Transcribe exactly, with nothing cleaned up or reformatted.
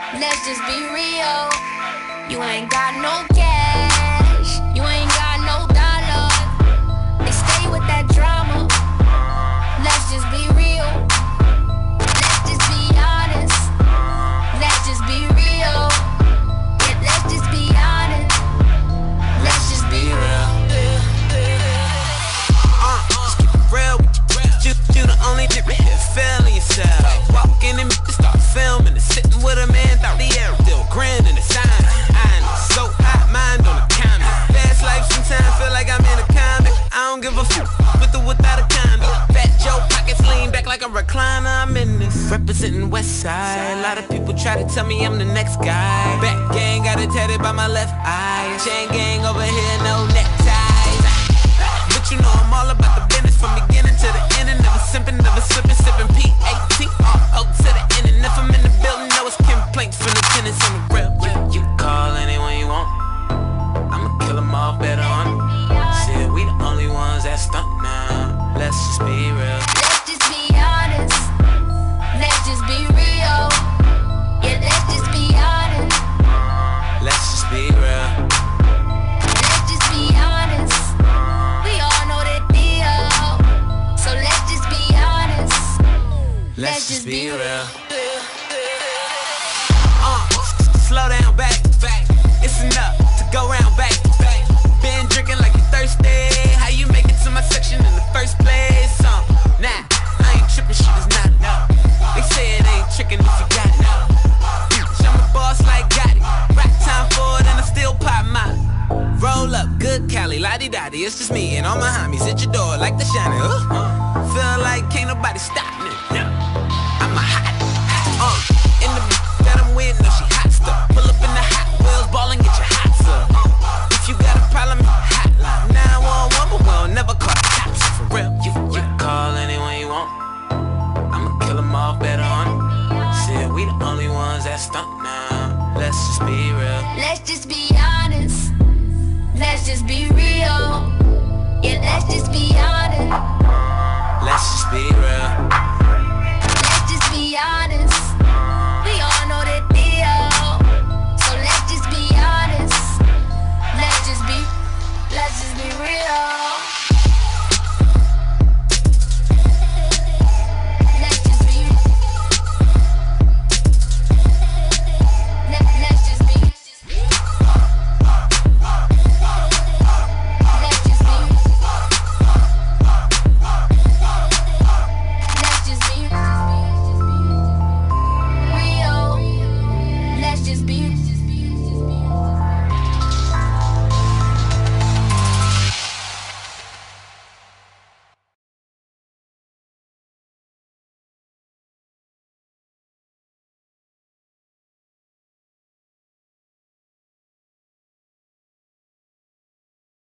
Let's just be real. You ain't got no cash, you ain't got no dollar. They stay with that drama. Let's just be real. Let's just be honest. Let's just be real. Yeah, let's just be honest. Let's just be real. Uh, just keep it real. You, you the only chick here feeling yourself. Walk in and start filming and sitting with a man, thought the air still grinning the sign. I ain't so hot, mind on the comment. Fast life sometimes feel like I'm in a comic. I don't give a fuck with or without a condom. Fat Joe pockets lean back like a recliner. I'm in this representing West Side. A lot of people try to tell me I'm the next guy. Back gang got it tatted by my left eye. Chain gang over here, no neckties. But you know I'm all about the business from beginning to the end. And never simping, never slipping, sipping P A T R O to the end. And if I'm in the building, know it's complaints from the tenants on the real. You, you call anyone you want, I'ma kill them all better on. Shit, we the only ones that stunt now. Let's just be real. Let's just be honest. Let's just be real. Yeah, let's just be honest. Let's just be real. Let's just be honest. We all know the deal. So let's just be honest. Let's just be real. Uh, slow down, back, back. It's enough to go round, back, back. Been drinking like you thirsty. How you make it to my section in the first place? Uh, nah, I ain't tripping, shit is not enough. They say it ain't tricking if you got it. Bitch, I'm a boss like Gotti. Right time for it and I still pop mine. Roll up, good Cali, la-di-da-di. It's just me and all my homies at your door like the shining. Uh, uh, feel like can't nobody stop me. I'm a hot, uh, in the that I'm with, no she hot stuff. Pull up in the Hot Wheels, ball and get your hot stuff. If you got a problem, hotline nine one one, but we'll never call the cops for real. You, you call anyone you want, I'ma kill them all better on. Shit, we the only ones that stunt now. Let's just be real. Let's just be honest. Let's just be real. Yeah, let's just be honest. Let's just be real. Let's just be honest.